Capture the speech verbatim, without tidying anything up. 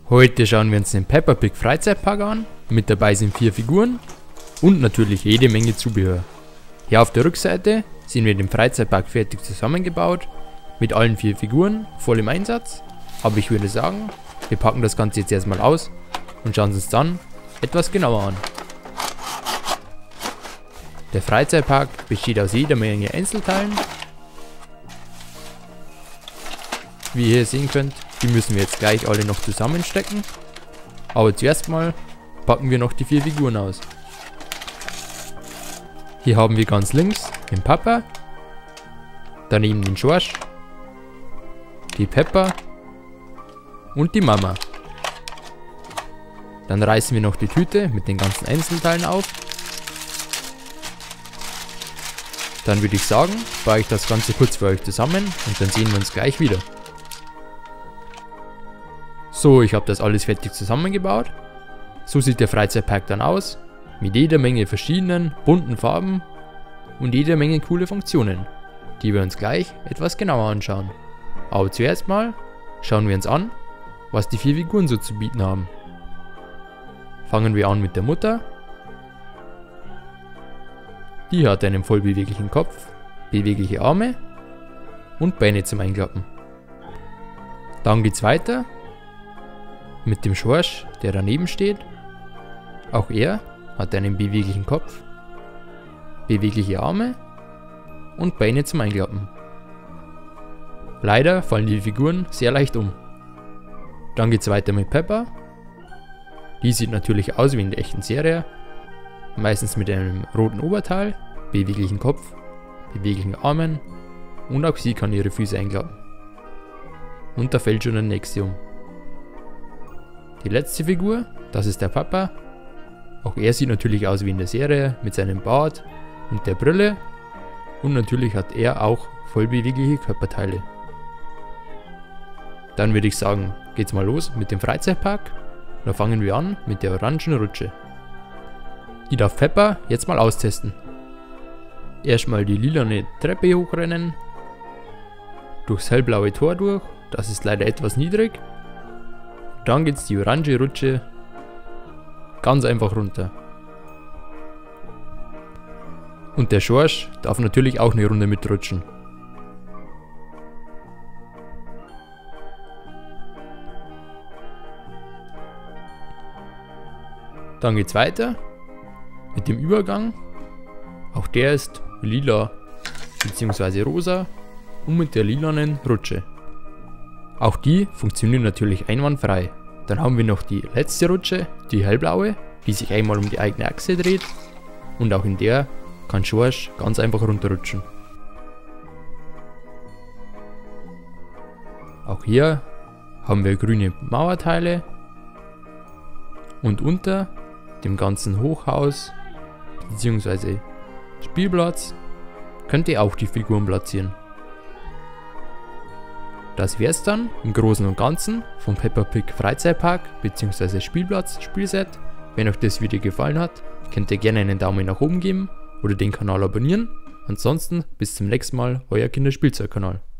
Heute schauen wir uns den Peppa Pig Freizeitpark an. Mit dabei sind vier Figuren und natürlich jede Menge Zubehör. Hier auf der Rückseite sehen wir den Freizeitpark fertig zusammengebaut, mit allen vier Figuren voll im Einsatz. Aber ich würde sagen, wir packen das Ganze jetzt erstmal aus und schauen uns dann etwas genauer an. Der Freizeitpark besteht aus jeder Menge Einzelteilen. Wie ihr hier sehen könnt, die müssen wir jetzt gleich alle noch zusammenstecken. Aber zuerst mal packen wir noch die vier Figuren aus. Hier haben wir ganz links den Papa, daneben den George, die Peppa und die Mama. Dann reißen wir noch die Tüte mit den ganzen Einzelteilen auf. Dann würde ich sagen, baue ich das Ganze kurz für euch zusammen und dann sehen wir uns gleich wieder. So, ich habe das alles fertig zusammengebaut. So sieht der Freizeitpark dann aus, mit jeder Menge verschiedenen bunten Farben und jeder Menge coole Funktionen, die wir uns gleich etwas genauer anschauen. Aber zuerst mal schauen wir uns an, was die vier Figuren so zu bieten haben. Fangen wir an mit der Mutter. Die hat einen voll beweglichen Kopf, bewegliche Arme und Beine zum Einklappen. Dann geht's weiter mit dem George, der daneben steht. Auch er hat einen beweglichen Kopf, bewegliche Arme und Beine zum Einklappen. Leider fallen die Figuren sehr leicht um. Dann geht's weiter mit Peppa. Die sieht natürlich aus wie in der echten Serie. Meistens mit einem roten Oberteil, beweglichen Kopf, beweglichen Armen und auch sie kann ihre Füße einklappen. Und da fällt schon der nächste um. Die letzte Figur, das ist der Papa. Auch er sieht natürlich aus wie in der Serie mit seinem Bart und der Brille. Und natürlich hat er auch vollbewegliche Körperteile. Dann würde ich sagen, geht's mal los mit dem Freizeitpark. Da fangen wir an mit der orangen Rutsche. Die darf Peppa jetzt mal austesten. Erstmal die lilane Treppe hochrennen, durchs hellblaue Tor durch, das ist leider etwas niedrig. Dann geht's die orange Rutsche ganz einfach runter. Und der George darf natürlich auch eine Runde mitrutschen. Dann geht's weiter mit dem Übergang. Auch der ist lila bzw. rosa und mit der lilanen Rutsche. Auch die funktionieren natürlich einwandfrei. Dann haben wir noch die letzte Rutsche, die hellblaue, die sich einmal um die eigene Achse dreht. Und auch in der kann George ganz einfach runterrutschen. Auch hier haben wir grüne Mauerteile. Und unter dem ganzen Hochhaus bzw. Spielplatz könnt ihr auch die Figuren platzieren. Das wär's dann im Großen und Ganzen vom Peppa Pig Freizeitpark bzw. Spielplatz Spielset. Wenn euch das Video gefallen hat, könnt ihr gerne einen Daumen nach oben geben oder den Kanal abonnieren. Ansonsten bis zum nächsten Mal, euer Kinderspielzeugkanal.